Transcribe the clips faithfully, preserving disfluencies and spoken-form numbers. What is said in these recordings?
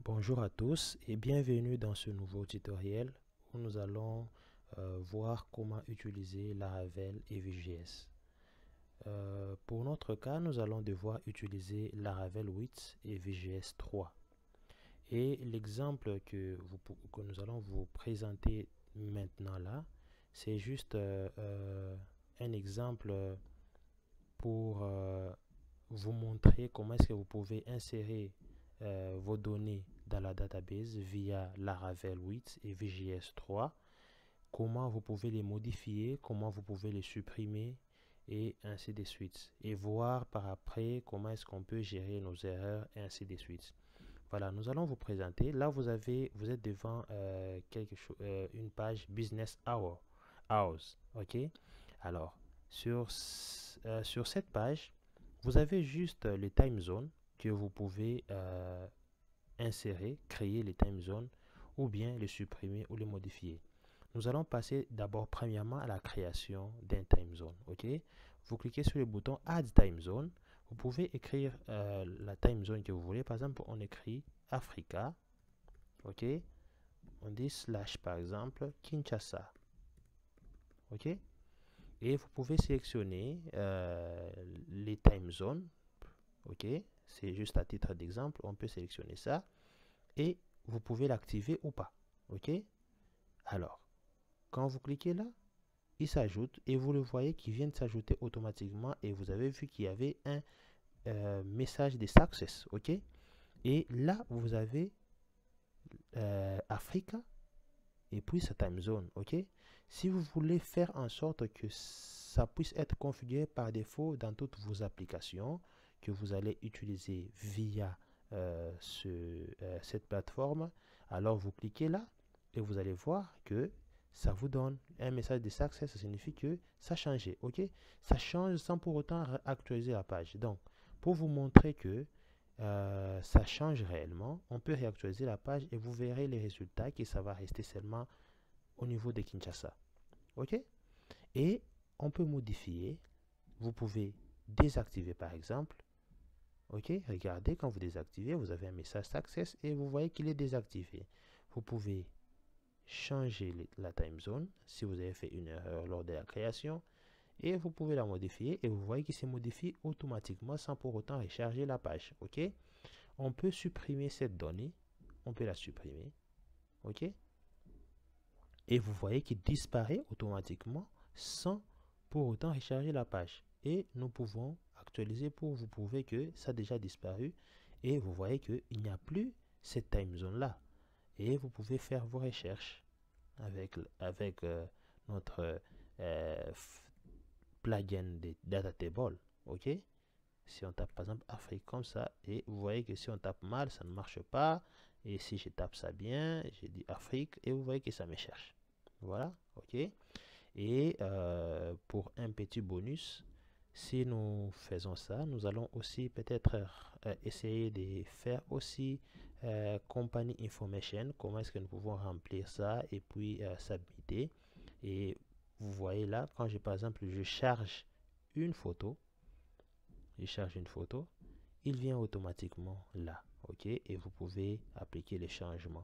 Bonjour à tous et bienvenue dans ce nouveau tutoriel où nous allons euh, voir comment utiliser Laravel et V J S. Euh, pour notre cas, nous allons devoir utiliser Laravel huit et V J S trois. Et l'exemple que, vous, que nous allons vous présenter maintenant là, c'est juste euh, euh, un exemple pour euh, vous montrer comment est-ce que vous pouvez insérer euh, vos données dans la database via Laravel huit et V J S trois, comment vous pouvez les modifier, comment vous pouvez les supprimer et ainsi de suite, et voir par après comment est-ce qu'on peut gérer nos erreurs et ainsi de suite. Voilà, nous allons vous présenter. Là, vous avez, vous êtes devant euh, quelque chose, euh, une page Business Hour, Hours, ok. Alors, sur euh, sur cette page, vous avez juste les time zones que vous pouvez euh, insérer, créer les time zones, ou bien les supprimer ou les modifier. Nous allons passer d'abord premièrement à la création d'un time zone, ok. Vous cliquez sur le bouton Add Time Zone. Vous pouvez écrire euh, la time zone que vous voulez. Par exemple, on écrit Africa, ok. On dit slash par exemple Kinshasa, ok. Et vous pouvez sélectionner euh, les time zones, ok. C'est juste à titre d'exemple, on peut sélectionner ça et vous pouvez l'activer ou pas, ok. Alors, quand vous cliquez là, il s'ajoute et vous le voyez qui vient de s'ajouter automatiquement et vous avez vu qu'il y avait un euh, message de success, ok. Et là, vous avez euh, Africa et puis sa time zone, ok. Si vous voulez faire en sorte que ça puisse être configuré par défaut dans toutes vos applications que vous allez utiliser via euh, ce, euh, cette plateforme, alors vous cliquez là et vous allez voir que ça vous donne un message de success. Ça signifie que ça a changé, ok. Ça change sans pour autant actualiser la page. Donc, pour vous montrer que euh, ça change réellement, on peut réactualiser la page et vous verrez les résultats que ça va rester seulement au niveau de Kinshasa, ok. Et on peut modifier. Vous pouvez désactiver par exemple, ok. Regardez, quand vous désactivez, vous avez un message success et vous voyez qu'il est désactivé. Vous pouvez changer la time zone si vous avez fait une erreur lors de la création et vous pouvez la modifier et vous voyez qu'il se modifie automatiquement sans pour autant recharger la page, ok. On peut supprimer cette donnée, on peut la supprimer, ok. Et vous voyez qu'il disparaît automatiquement sans pour autant recharger la page. Et nous pouvons actualiser pour vous prouver que ça a déjà disparu et vous voyez qu'il n'y a plus cette time zone là. Et vous pouvez faire vos recherches avec, avec euh, notre euh, plugin de data table, ok. Si on tape par exemple Afrique comme ça, et vous voyez que si on tape mal, ça ne marche pas. Et si je tape ça bien, j'ai dit Afrique, et vous voyez que ça me cherche. Voilà, ok. Et euh, pour un petit bonus, si nous faisons ça, nous allons aussi peut-être euh, essayer de faire aussi euh, company information. Comment est-ce que nous pouvons remplir ça et puis euh, submiter. Et vous voyez là, quand je par exemple je charge une photo, je charge une photo, il vient automatiquement là, ok. Et vous pouvez appliquer les changements.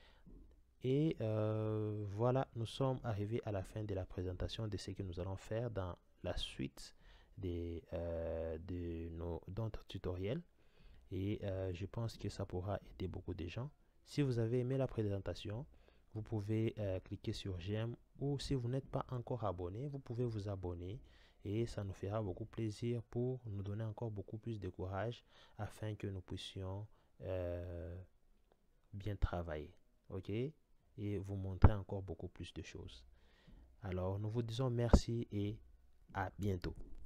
Et euh, voilà, nous sommes arrivés à la fin de la présentation de ce que nous allons faire dans la suite des, euh, de nos d'autres tutoriels. Et euh, je pense que ça pourra aider beaucoup de gens. Si vous avez aimé la présentation, vous pouvez euh, cliquer sur j'aime, ou si vous n'êtes pas encore abonné, vous pouvez vous abonner et ça nous fera beaucoup plaisir pour nous donner encore beaucoup plus de courage afin que nous puissions euh, bien travailler, ok, et vous montrer encore beaucoup plus de choses. Alors, nous vous disons merci et à bientôt.